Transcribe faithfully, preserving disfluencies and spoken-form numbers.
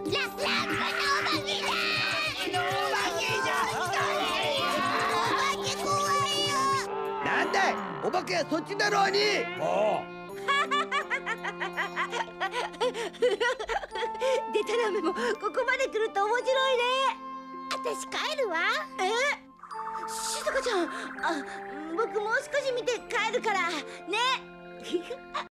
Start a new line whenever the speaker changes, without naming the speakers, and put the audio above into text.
なんだい、お化けはそっちだろうに。おう。
デタラメもここまで来ると面白いね。私帰るわ。え、静香ちゃん、あ、僕もう少し見て帰るからね。